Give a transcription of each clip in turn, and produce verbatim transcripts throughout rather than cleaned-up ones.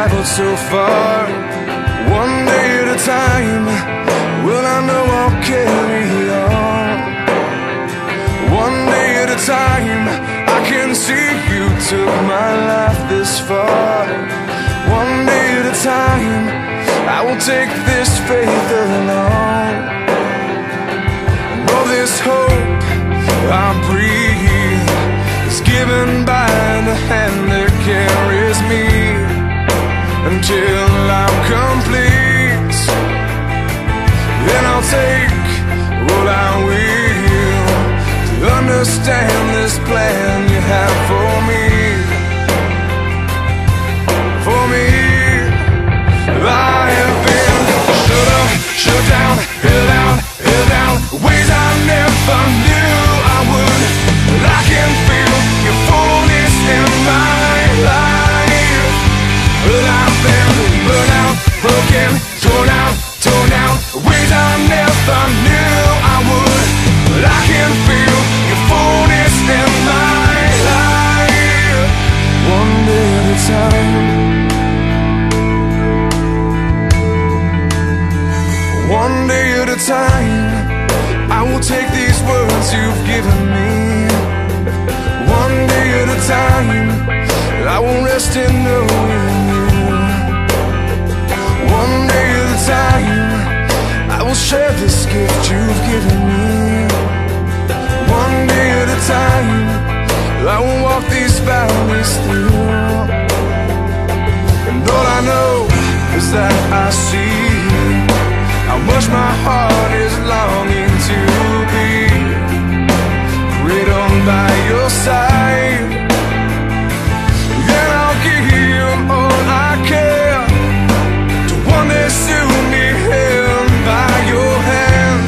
traveled so far. One day at a time, well, I know I'll carry on. One day at a time, I can see you took my life this far. One day at a time, I will take this faith along. And all this hope I breathe is given by the hand that carries me until I'm complete. Then I'll take what I will to understand this plan you have for me. For me, I have been shut up, shut down, held down, held down, ways I never knew I would. But I can feel your fullness in my life. But I've been burned out, broken, torn out, torn out, ways I never knew I would. But I can feel your fullness in my life. One day at a time, one day at a time, I will take these words you've given me. One day at a time, I will rest in knowing you. One day at a time, I will share this gift you've given me. One day at a time, I will walk these valleys through. And all I know is that I see how much my heart is longing to be cradled by your side. Then I'll give you all I care to one day soon be held by your hand,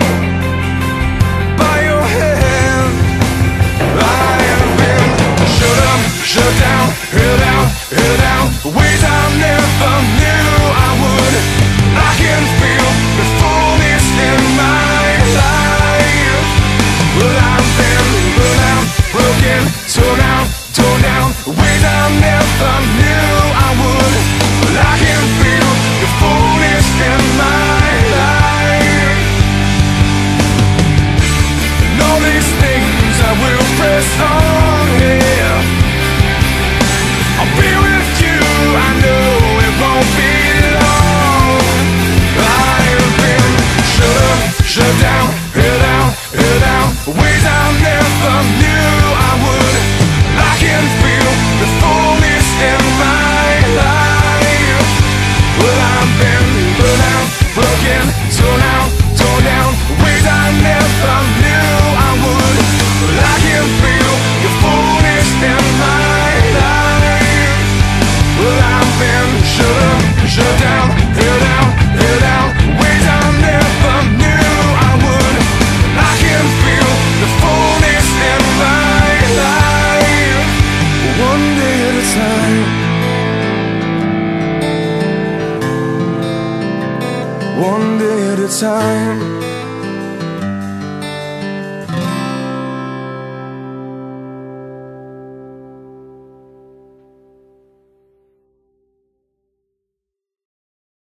by your hand. I have been shut up, shut down, held down, held down, ways I never knew I would. I can feel the fullness in my life. Well, I've been burned out, broken, torn out, torn down, ways I never knew I would. Well, I can feel the fullness in my life. And all these things I will press on, yeah. I'll be with you, I know it won't be long. I have been shut up, shut down, held down, held down, ways I never knew I would. I can feel the fullness in my life. Well, I've been burned out, broken, torn out, torn down, ways I never knew I would. Well, I can feel your fullness in my life. Well, I've been shut up, shut down, held down, held down, ways I never knew I would. I can feel the fullness in my life. One day at a time, one day at a time.